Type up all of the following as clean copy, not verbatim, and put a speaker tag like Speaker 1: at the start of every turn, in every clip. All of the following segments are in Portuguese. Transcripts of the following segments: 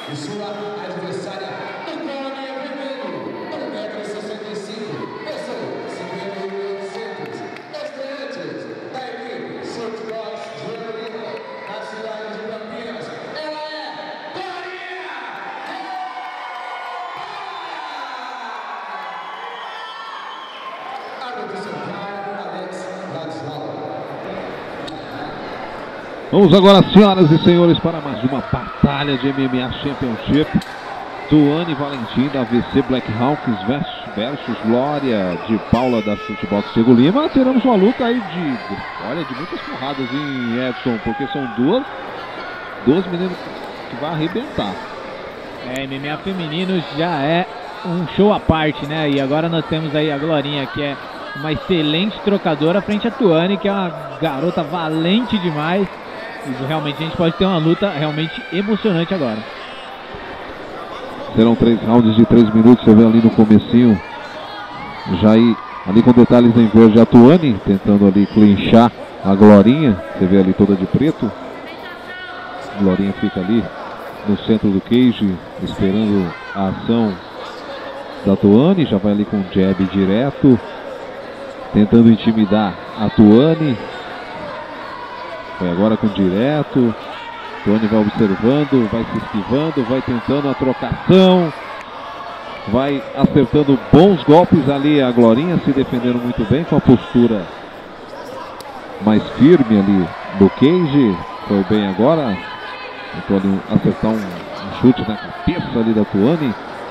Speaker 1: E sua adversária, Tuane Vermelho, 1,65 m, pesou 51,800. Estreantes da equipe Surf Boys de Londrina, na cidade de Campinas, ela é Glorinha! Árbitro central, Alex Ladislau.
Speaker 2: Vamos agora, senhoras e senhores, para mais uma batalha de MMA Championship. Tuane Valentim da AVC Black Hawks versus Glória de Paula da Futebox Diego Lima. Teremos uma luta aí de muitas porradas em Edson, porque são duas meninas que vai arrebentar.
Speaker 3: MMA feminino já é um show à parte, né? E agora nós temos aí a Glorinha, que é uma excelente trocadora, frente a Tuane, que é uma garota valente demais. E realmente a gente pode ter uma luta realmente emocionante agora.
Speaker 2: Serão 3 rounds de 3 minutos, você vê ali no comecinho, já aí, ali com detalhes em verde, a Tuane tentando ali clinchar a Glorinha, você vê ali toda de preto. A Glorinha fica ali no centro do cage, esperando a ação da Tuane, já vai ali com jab direto, tentando intimidar a Tuane. Foi agora com direto. Tuane vai observando, vai se esquivando, vai tentando a trocação, vai acertando bons golpes ali. A Glorinha se defendendo muito bem, com a postura mais firme ali do cage. Foi bem agora. Tentou ali acertar um chute na cabeça ali da Tuane.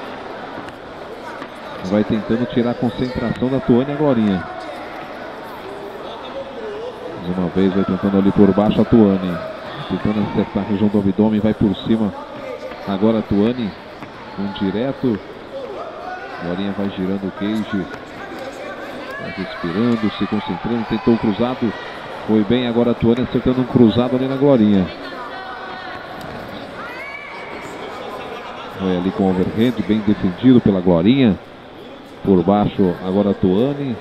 Speaker 2: Vai tentando tirar a concentração da Tuane, a Glorinha. Mais uma vez vai tentando ali por baixo a Tuane, tentando acertar a região do abdômen, vai por cima agora a Tuane com direto. Glorinha vai girando o cage, vai respirando, se concentrando, tentou um cruzado, foi bem agora a Tuane acertando um cruzado ali na Glorinha. Foi ali com overhand, bem defendido pela Glorinha. Por baixo agora a Tuane.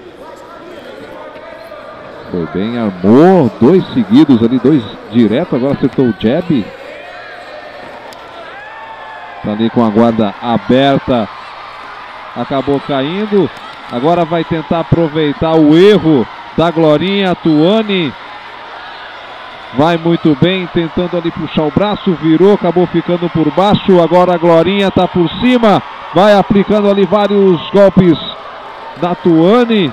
Speaker 2: Foi bem, armou 2 seguidos ali, 2 direto, agora acertou o jab. Tá ali com a guarda aberta, acabou caindo. Agora vai tentar aproveitar o erro da Glorinha. Tuane vai muito bem, tentando ali puxar o braço, virou, acabou ficando por baixo. Agora a Glorinha tá por cima, vai aplicando ali vários golpes da Tuane.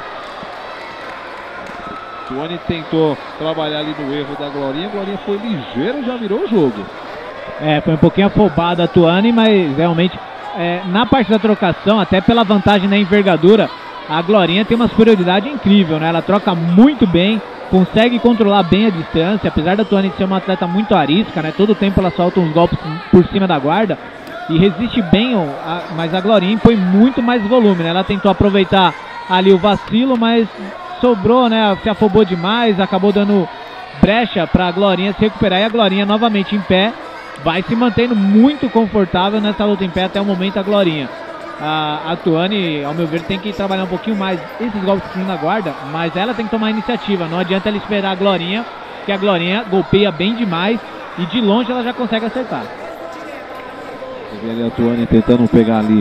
Speaker 2: Tuane tentou trabalhar ali no erro da Glorinha. A Glorinha foi ligeira, já virou o jogo.
Speaker 3: Foi um pouquinho afobada a Tuane, mas realmente na parte da trocação, até pela vantagem na envergadura, a Glorinha tem uma superioridade incrível, né? Ela troca muito bem, consegue controlar bem a distância, apesar da Tuane ser uma atleta muito arisca, né? Todo tempo ela solta uns golpes por cima da guarda e resiste bem, mas a Glorinha impõe muito mais volume, né? Ela tentou aproveitar ali o vacilo, mas sobrou, né? Se afobou demais, acabou dando brecha para a Glorinha se recuperar. E a Glorinha novamente em pé, vai se mantendo muito confortável nessa luta em pé até o momento. A Glorinha, a Tuane, ao meu ver, tem que trabalhar um pouquinho mais esses golpes na guarda, mas ela tem que tomar a iniciativa. Não adianta ela esperar a Glorinha, que a Glorinha golpeia bem demais e de longe ela já consegue acertar.
Speaker 2: Você vê ali a Tuane tentando pegar ali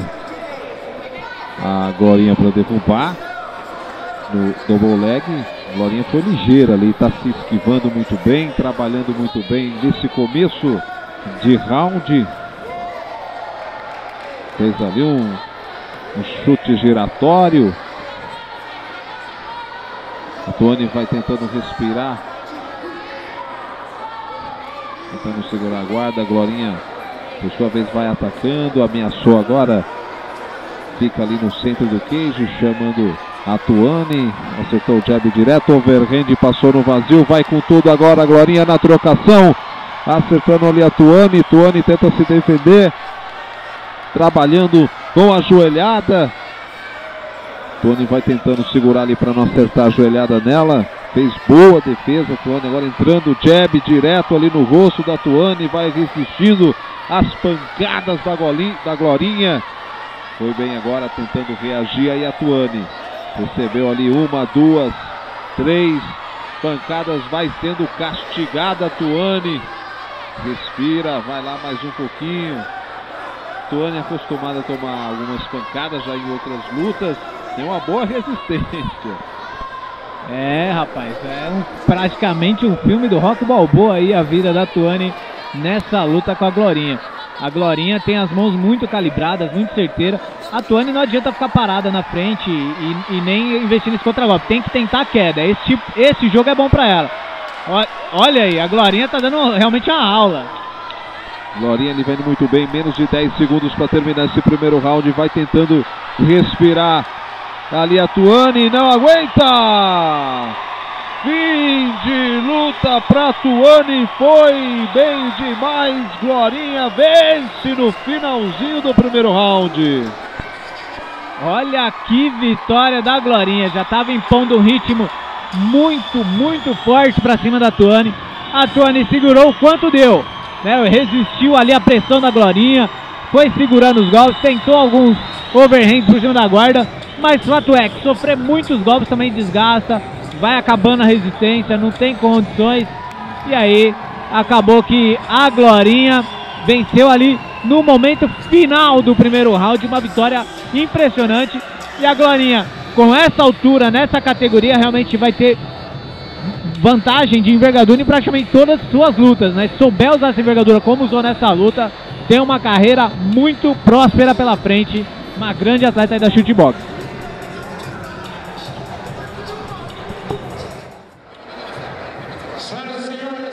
Speaker 2: a Glorinha para derrubar no double leg. A Glorinha foi ligeira ali, está se esquivando muito bem, trabalhando muito bem nesse começo de round. Fez ali um chute giratório. A Tuane vai tentando respirar, tentando segurar a guarda. A Glorinha, por sua vez, vai atacando, ameaçou agora, fica ali no centro do cage, chamando a Tuane, acertou o jab direto, overhand, passou no vazio, vai com tudo agora a Glorinha na trocação, acertando ali a Tuane. Tuane tenta se defender, trabalhando com a joelhada. Tuane vai tentando segurar ali para não acertar a joelhada nela, fez boa defesa. Tuane agora entrando, jab direto ali no rosto da Tuane, vai resistindo às pancadas da Glorinha. Foi bem agora tentando reagir aí a Tuane. Recebeu ali 1, 2, 3 pancadas, vai sendo castigada a Tuane. respira, vai lá mais um pouquinho. Tuane acostumada a tomar algumas pancadas já em outras lutas, tem uma boa resistência.
Speaker 3: É, rapaz, praticamente um filme do Rock Balboa aí, a vida da Tuane nessa luta com a Glorinha. A Glorinha tem as mãos muito calibradas, muito certeiras. A Tuane não adianta ficar parada na frente e nem investir nesse contra-golpe. Tem que tentar a queda. Esse jogo é bom pra ela. Olha aí, a Glorinha tá dando realmente uma aula.
Speaker 2: Glorinha ele vem muito bem, menos de 10 segundos para terminar esse primeiro round. Vai tentando respirar. Ali a Tuane não aguenta. Fim de luta pra Tuane, foi bem demais. Glorinha vence no finalzinho do primeiro round.
Speaker 3: Olha que vitória da Glorinha, já estava impondo um ritmo muito forte para cima da Tuane. A Tuane segurou o quanto deu, né? Resistiu ali à pressão da Glorinha, foi segurando os golpes, tentou alguns overhands por cima da guarda, mas o fato é que sofrer muitos golpes também desgasta, vai acabando a resistência, não tem condições, e aí acabou que a Glorinha venceu ali no momento final do primeiro round, uma vitória impressionante. E a Glorinha, com essa altura, nessa categoria, realmente vai ter vantagem de envergadura em praticamente todas as suas lutas, né? Se souber usar essa envergadura como usou nessa luta, tem uma carreira muito próspera pela frente, uma grande atleta aí da chutebox.
Speaker 1: Senhoras e senhores,